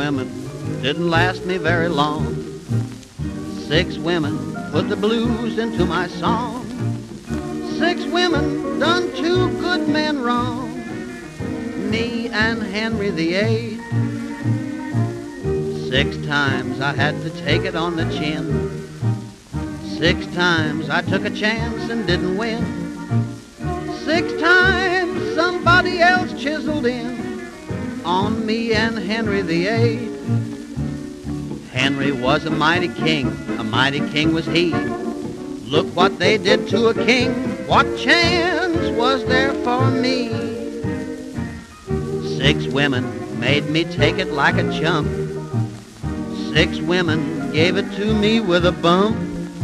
women didn't last me very long. 6 women put the blues into my song. 6 women done 2 good men wrong, me and Henry VIII. 6 times I had to take it on the chin. 6 times I took a chance and didn't win. 6 times somebody else chiseled in on me and Henry VIII. Henry was a mighty king was he. Look what they did to a king, what chance was there for me? 6 women made me take it like a chump. 6 women gave it to me with a bump.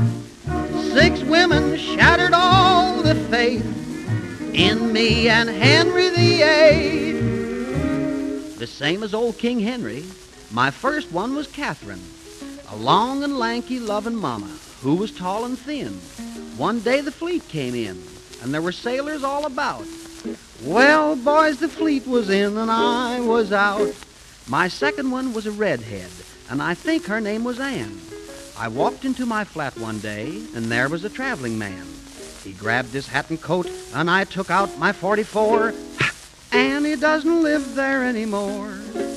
6 women shattered all the faith in me and Henry VIII. The same as old King Henry, my first one was Catherine, a long and lanky loving mama who was tall and thin. One day the fleet came in, and there were sailors all about. Well, boys, the fleet was in and I was out. My second one was a redhead, and I think her name was Anne. I walked into my flat one day, and there was a traveling man. He grabbed his hat and coat, and I took out my .44, and he doesn't live there anymore.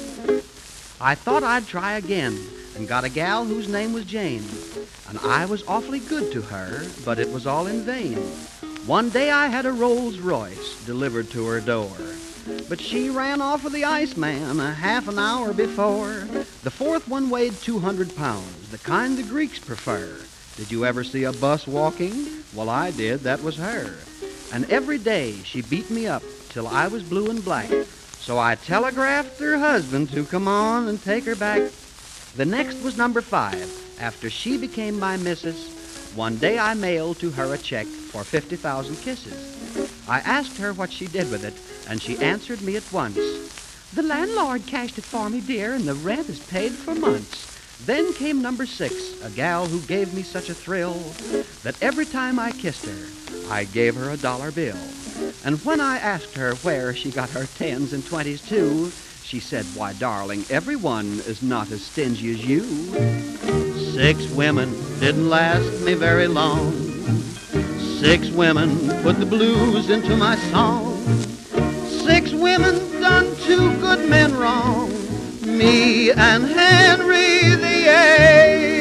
I thought I'd try again, and got a gal whose name was Jane, and I was awfully good to her, but it was all in vain. One day I had a Rolls Royce delivered to her door, but she ran off with the Iceman a half an hour before. The fourth one weighed 200 pounds, the kind the Greeks prefer. Did you ever see a bus walking? Well, I did. That was her. And every day she beat me up till I was blue and black. So I telegraphed her husband to come on and take her back. The next was number 5. After she became my missus, one day I mailed to her a check for 50,000 kisses. I asked her what she did with it, and she answered me at once. The landlord cashed it for me, dear, and the rent is paid for months. Then came number 6, a gal who gave me such a thrill that every time I kissed her, I gave her a $1 bill. And when I asked her where she got her 10s and 20s too, she said, why, darling, everyone is not as stingy as you. 6 women didn't last me very long. 6 women put the blues into my song. 6 women done 2 good men wrong, me and Henry VIII.